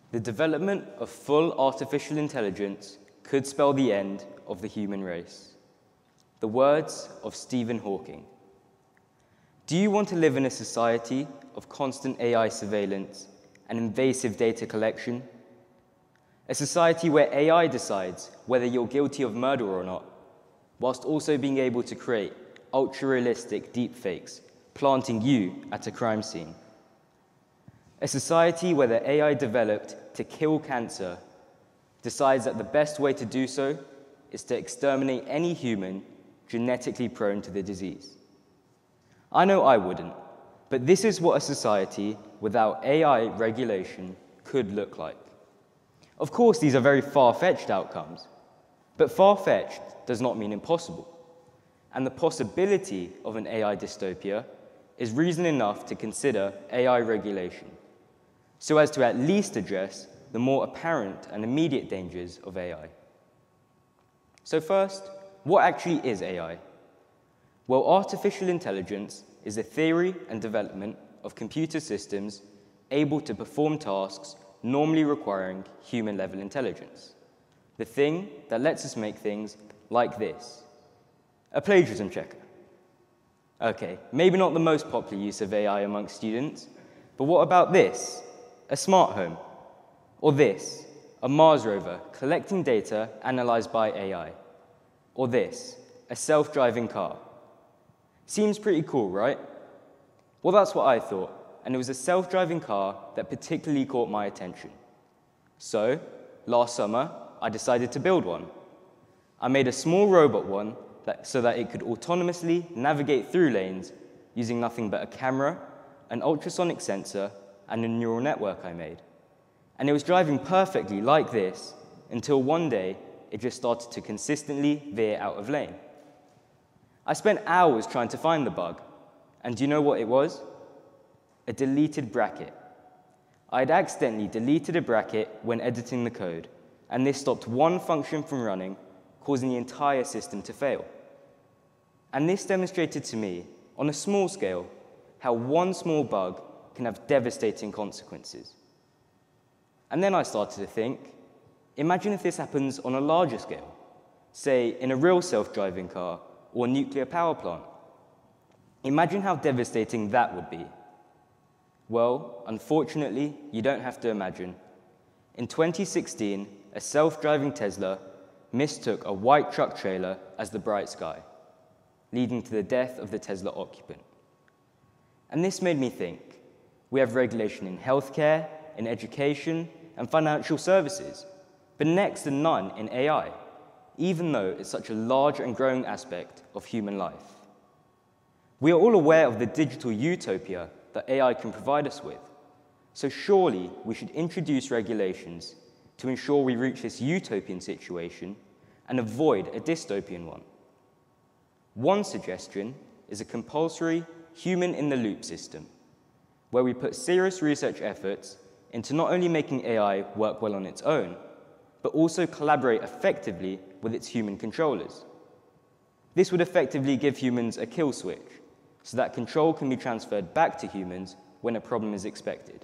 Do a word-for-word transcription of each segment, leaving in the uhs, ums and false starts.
The development of full artificial intelligence could spell the end of the human race. The words of Stephen Hawking. Do you want to live in a society of constant A I surveillance and invasive data collection? A society where A I decides whether you're guilty of murder or not, whilst also being able to create ultra-realistic deepfakes, planting you at a crime scene. A society where the A I developed to kill cancer decides that the best way to do so is to exterminate any human genetically prone to the disease. I know I wouldn't, but this is what a society without A I regulation could look like. Of course, these are very far-fetched outcomes, but far-fetched does not mean impossible. And the possibility of an A I dystopia is reason enough to consider A I regulation, so as to at least address the more apparent and immediate dangers of A I. So first, what actually is A I? Well, artificial intelligence is a theory and development of computer systems able to perform tasks normally requiring human-level intelligence. The thing that lets us make things like this. A plagiarism checker. Okay, maybe not the most popular use of A I amongst students, but what about this? A smart home. Or this, a Mars rover collecting data analyzed by A I. Or this, a self-driving car. Seems pretty cool, right? Well, that's what I thought, and it was a self-driving car that particularly caught my attention. So, last summer, I decided to build one. I made a small robot one that, so that it could autonomously navigate through lanes using nothing but a camera, an ultrasonic sensor, and a neural network I made. And it was driving perfectly like this until one day it just started to consistently veer out of lane. I spent hours trying to find the bug, and do you know what it was? A deleted bracket. I had accidentally deleted a bracket when editing the code, and this stopped one function from running, causing the entire system to fail. And this demonstrated to me, on a small scale, how one small bug can have devastating consequences. And then I started to think, imagine if this happens on a larger scale, say in a real self-driving car or nuclear power plant. Imagine how devastating that would be. Well, unfortunately, you don't have to imagine. In twenty sixteen, a self-driving Tesla mistook a white truck trailer as the bright sky, leading to the death of the Tesla occupant. And this made me think, we have regulation in healthcare, in education, and financial services, but next to none in A I, even though it's such a large and growing aspect of human life. We are all aware of the digital utopia that A I can provide us with, so surely we should introduce regulations to ensure we reach this utopian situation and avoid a dystopian one. One suggestion is a compulsory human-in-the-loop system, where we put serious research efforts into not only making A I work well on its own, but also collaborate effectively with its human controllers. This would effectively give humans a kill switch, so that control can be transferred back to humans when a problem is expected.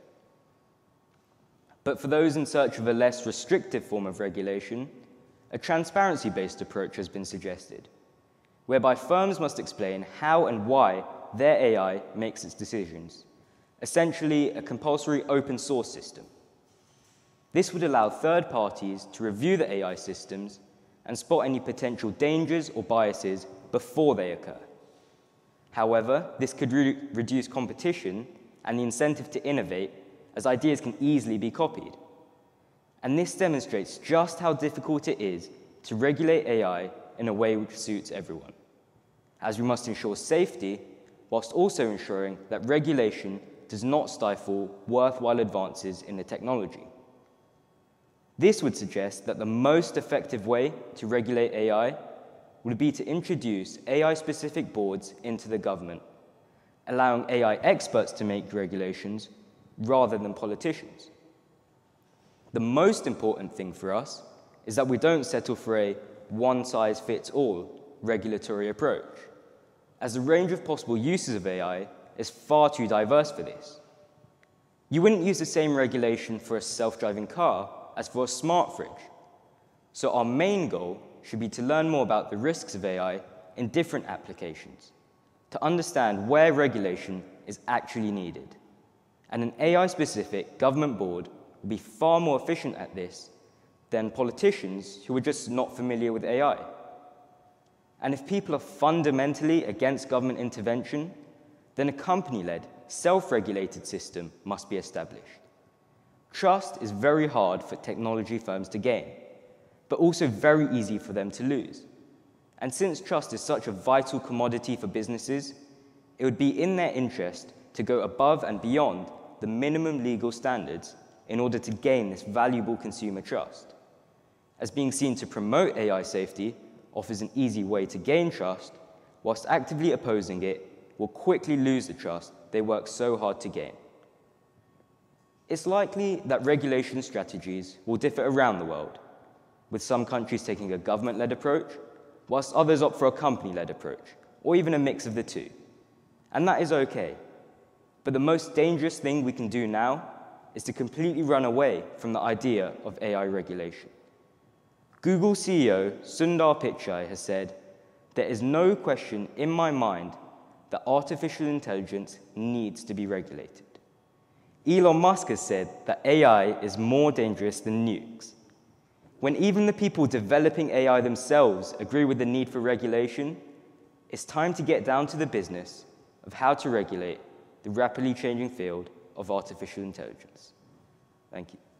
But for those in search of a less restrictive form of regulation, a transparency-based approach has been suggested, whereby firms must explain how and why their A I makes its decisions, essentially a compulsory open source system. This would allow third parties to review the A I systems and spot any potential dangers or biases before they occur. However, this could re reduce competition and the incentive to innovate, as ideas can easily be copied. And this demonstrates just how difficult it is to regulate A I in a way which suits everyone, as we must ensure safety whilst also ensuring that regulation does not stifle worthwhile advances in the technology. This would suggest that the most effective way to regulate A I would be to introduce A I-specific boards into the government, allowing A I experts to make regulations rather than politicians. The most important thing for us is that we don't settle for a one-size-fits-all regulatory approach, as the range of possible uses of A I is far too diverse for this. You wouldn't use the same regulation for a self-driving car as for a smart fridge. So our main goal should be to learn more about the risks of A I in different applications, to understand where regulation is actually needed. And an A I-specific government board will be far more efficient at this than politicians who are just not familiar with A I. And if people are fundamentally against government intervention, then a company-led, self-regulated system must be established. Trust is very hard for technology firms to gain, but also very easy for them to lose. And since trust is such a vital commodity for businesses, it would be in their interest to go above and beyond the minimum legal standards in order to gain this valuable consumer trust. As being seen to promote A I safety offers an easy way to gain trust, whilst actively opposing it will quickly lose the trust they work so hard to gain. It's likely that regulation strategies will differ around the world, with some countries taking a government-led approach, whilst others opt for a company-led approach, or even a mix of the two. And that is okay. But the most dangerous thing we can do now is to completely run away from the idea of A I regulation. Google C E O Sundar Pichai has said, "There is no question in my mind that artificial intelligence needs to be regulated." Elon Musk has said that A I is more dangerous than nukes. When even the people developing A I themselves agree with the need for regulation, it's time to get down to the business of how to regulate the rapidly changing field of artificial intelligence. Thank you.